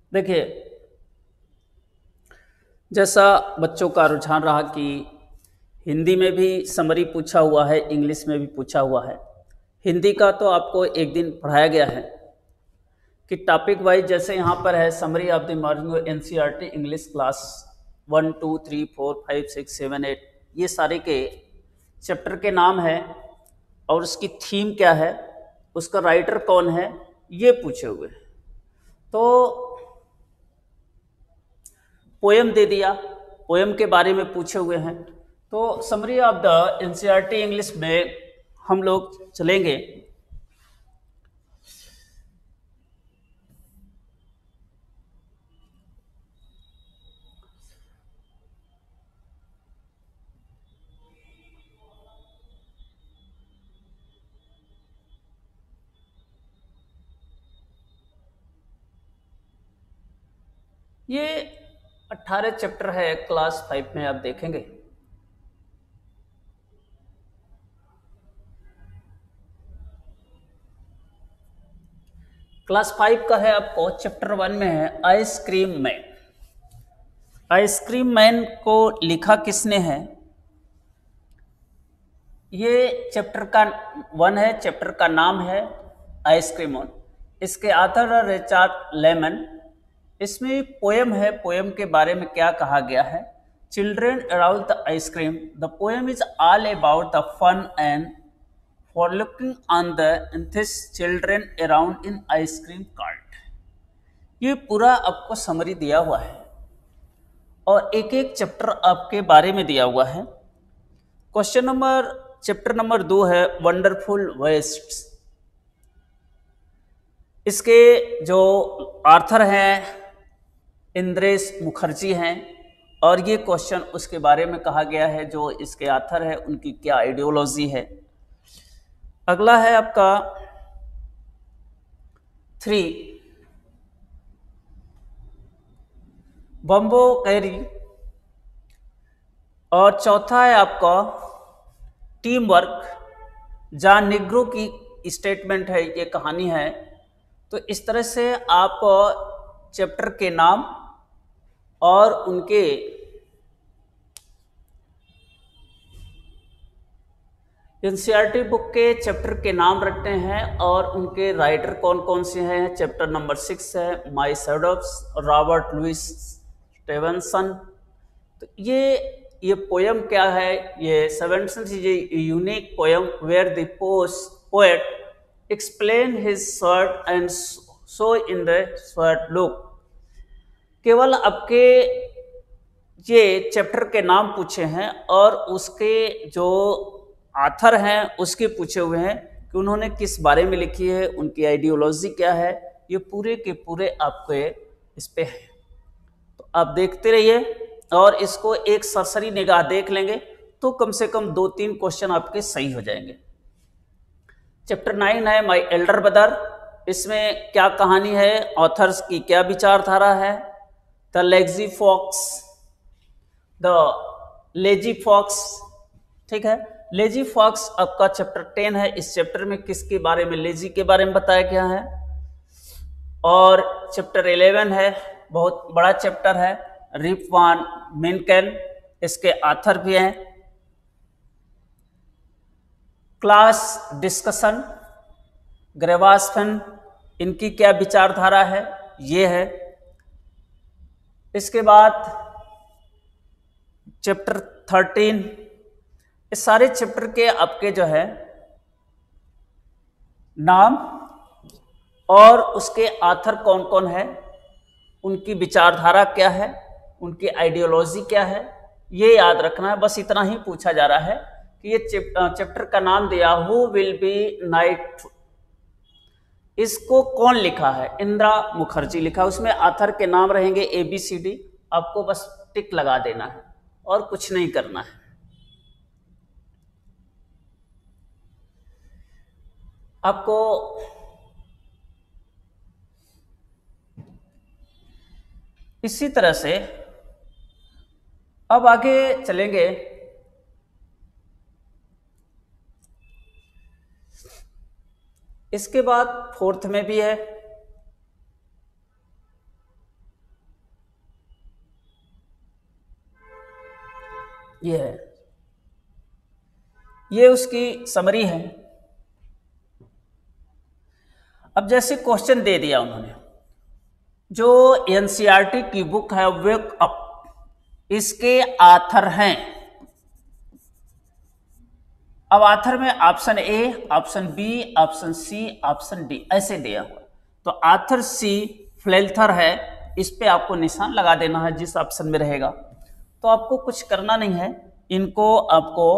देखिए, जैसा बच्चों का रुझान रहा कि हिंदी में भी समरी पूछा हुआ है, इंग्लिश में भी पूछा हुआ है। हिंदी का तो आपको एक दिन पढ़ाया गया है कि टॉपिक वाइज, जैसे यहाँ पर है summary of the morning NCERT English class 1 2 3 4 5 6 7 8, ये सारे के चैप्टर के नाम है और उसकी थीम क्या है, उसका राइटर कौन है, ये पूछे हुए हैं। तो पोएम दे दिया, पोएम के बारे में पूछे हुए हैं। तो summary of the NCERT English में हम लोग चलेंगे। ये 18 चैप्टर है, क्लास 5 में आप देखेंगे। क्लास 5 का है, आपको चैप्टर 1 में है आइसक्रीम मैन। आइसक्रीम मैन को लिखा किसने है? ये चैप्टर का 1 है, चैप्टर का नाम है आइसक्रीम मैन। इसके ऑथर है रिचर्ड लेमन। इसमें पोएम है, पोएम के बारे में क्या कहा गया है? Children around the ice cream, the poem is all about the fun and for looking on the and this children around in ice cream cart. ये पूरा आपको समरी दिया हुआ है और एक एक चैप्टर आपके बारे में दिया हुआ है। क्वेश्चन नंबर, चैप्टर नंबर 2 है वंडरफुल वेस्ट्स। इसके जो आर्थर हैं इंद्रेश मुखर्जी हैं और ये क्वेश्चन उसके बारे में कहा गया है, जो इसके आथर है उनकी क्या आइडियोलॉजी है। अगला है आपका 3 बम्बो कैरी और चौथा है आपका टीम वर्क। जॉन निग्रो की स्टेटमेंट है, ये कहानी है। तो इस तरह से आप चैप्टर के नाम और उनके एनसीईआरटी बुक के चैप्टर के नाम रखते हैं और उनके राइटर कौन कौन से हैं। चैप्टर नंबर 6 है my shadows, Robert Louis Stevenson. तो ये पोएम क्या है? ये 7th unique poem where the poet explain his sword and so in the sword look. केवल आपके ये चैप्टर के नाम पूछे हैं और उसके जो आथर हैं उसके पूछे हुए हैं कि उन्होंने किस बारे में लिखी है, उनकी आइडियोलॉजी क्या है। ये पूरे के पूरे आपके इस पे है। तो आप देखते रहिए और इसको एक सरसरी निगाह देख लेंगे तो कम से कम 2-3 क्वेश्चन आपके सही हो जाएंगे। चैप्टर 9 है माई एल्डर ब्रदर। इसमें क्या कहानी है, ऑथर्स की क्या विचारधारा है? The lazy fox, the lazy fox, ठीक है। लेजी फॉक्स आपका चैप्टर 10 है। इस चैप्टर में किसके बारे में? लेजी के बारे में बताया गया है। और चैप्टर 11 है, बहुत बड़ा चैप्टर है, रिप वान मिनकेन, इसके आथर भी हैं। क्लास डिस्कशन, ग्रेवास्फन, इनकी क्या विचारधारा है, ये है। इसके बाद चैप्टर 13, इस सारे चैप्टर के आपके जो है नाम और उसके आथर कौन कौन है, उनकी विचारधारा क्या है, उनकी आइडियोलॉजी क्या है, ये याद रखना है। बस इतना ही पूछा जा रहा है कि ये चैप्टर का नाम दिया हु विल बी नाइट, इसको कौन लिखा है? इंदिरा मुखर्जी लिखा। उसमें आथर के नाम रहेंगे ABCD, आपको बस टिक लगा देना है और कुछ नहीं करना है। आपको इसी तरह से अब आगे चलेंगे। इसके बाद 4th में भी है ये है, ये उसकी समरी है। अब जैसे क्वेश्चन दे दिया उन्होंने, जो एनसीईआरटी की बुक है वेक अप, इसके आथर हैं। अब आथर में option A, option B, option C, option D ऐसे दिया हुआ। तो आथर सी फ्लेल्थर है, इस पे आपको निशान लगा देना है जिस ऑप्शन में रहेगा। तो आपको कुछ करना नहीं है, इनको आपको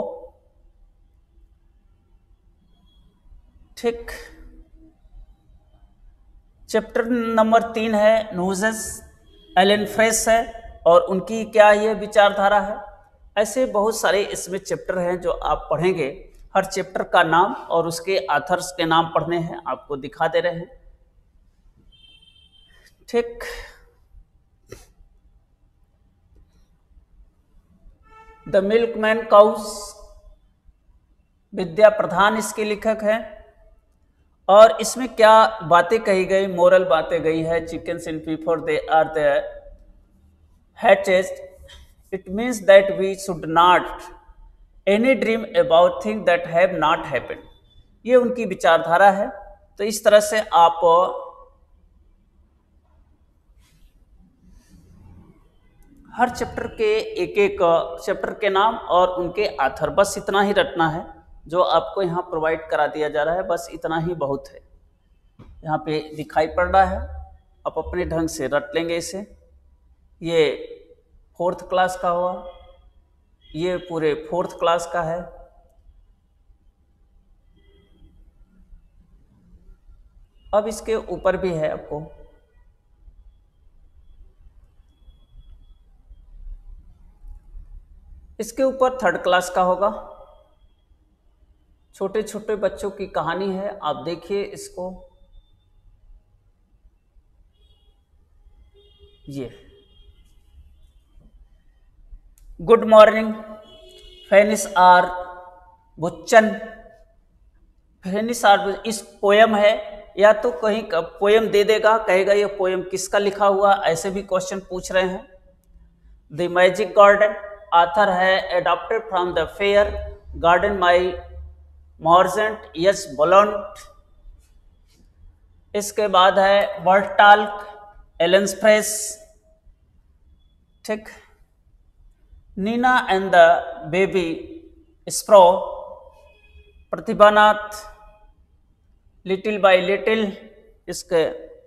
ठीक। चैप्टर नंबर 3 है नूजेस, एलन फ्रेश है, और उनकी क्या ये विचारधारा है। ऐसे बहुत सारे इसमें चैप्टर हैं जो आप पढ़ेंगे। हर चैप्टर का नाम और उसके ऑथर्स के नाम पढ़ने हैं, आपको दिखा दे रहे हैं। ठीक, the milkman cows, Vidya Pradhan इसके लेखक हैं। और इसमें क्या बातें कही गई, मोरल बातें गई है। Chickens in before they are the hatched, it means that we should not any dream about thing that have not happened. ये उनकी विचारधारा है। तो इस तरह से आप हर चैप्टर के एक एक चैप्टर के नाम और उनके ऑथर, बस इतना ही रटना है जो आपको यहाँ प्रोवाइड करा दिया जा रहा है। बस इतना ही बहुत है, यहाँ पे दिखाई पड़ रहा है, आप अपने ढंग से रट लेंगे इसे। ये 4th क्लास का हुआ, ये पूरे 4th क्लास का है। अब इसके ऊपर भी है आपको, इसके ऊपर 3rd क्लास का होगा। छोटे छोटे बच्चों की कहानी है, आप देखिए इसको। ये गुड मॉर्निंग फेनिस आर बुच्चन, फेनिस आर, इस पोयम है। या तो कहीं का पोयम दे देगा, कहेगा ये पोयम किसका लिखा हुआ, ऐसे भी क्वेश्चन पूछ रहे हैं। द मैजिक गार्डन, ऑथर है adopted from the fair garden my मॉर्जेंट यस बोलंट। इसके बाद है वर्ड टाल्क, एलन फ्रेश। ठीक, Nina and the baby sparrow, Pratibhanath, little by little. इसके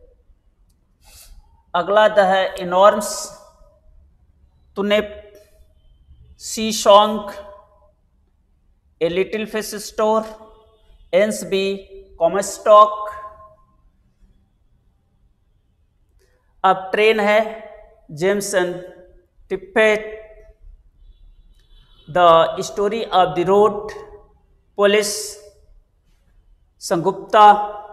अगला द है इनॉर्म्स, तूने sea song, a little fish story, एंस बी कॉमस्टॉक। अब ट्रेन है Jameson Tippett, the story of the road, पुलिस संगुप्ता,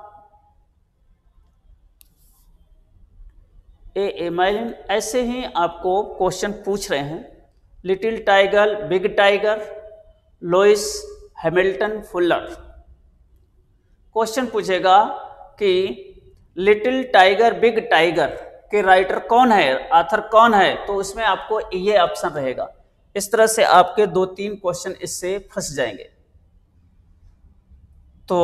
ए इमेजिन। ऐसे ही आपको क्वेश्चन पूछ रहे हैं। Little tiger, big tiger, Lois Hamilton Fuller. Question पूछेगा कि लिटिल टाइगर बिग टाइगर के राइटर कौन है, ऑथर कौन है, तो उसमें आपको ये ऑप्शन रहेगा। इस तरह से आपके 2-3 क्वेश्चन इससे फंस जाएंगे। तो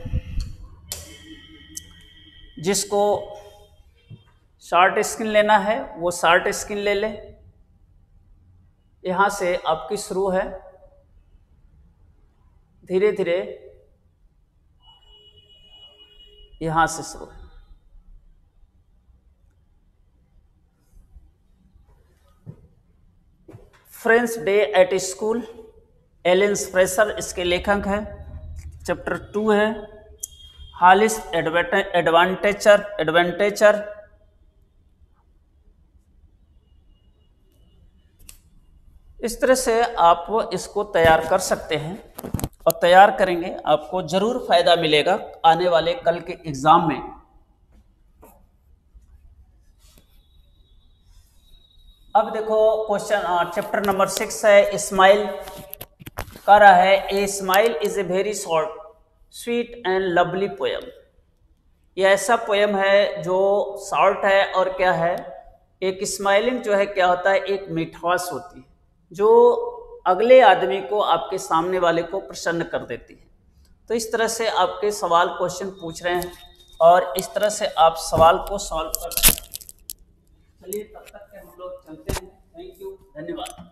जिसको शॉर्ट स्क्रीन लेना है वो शॉर्ट स्क्रीन ले ले। यहाँ से आपकी शुरू है, धीरे धीरे यहाँ से शुरू है। Friends day at school, Alan Fresher इसके लेखक हैं। चैप्टर 2 है हालिस एडवेंटेचर। इस तरह से आप इसको तैयार कर सकते हैं, और तैयार करेंगे आपको जरूर फायदा मिलेगा आने वाले कल के एग्जाम में। अब देखो क्वेश्चन, चैप्टर नंबर 6 है स्माइल। कह रहा है a smile is a very short sweet and lovely poem. ये ऐसा पोएम है जो शॉर्ट है, और क्या है, एक स्माइलिंग जो है क्या होता है, एक मिठास होती है जो अगले आदमी को, आपके सामने वाले को प्रसन्न कर देती है। तो इस तरह से आपके सवाल क्वेश्चन पूछ रहे हैं और इस तरह से आप सवाल को सॉल्व कर रहे हैं। चलिए तब तक के हम लोग चलते हैं। थैंक यू, धन्यवाद।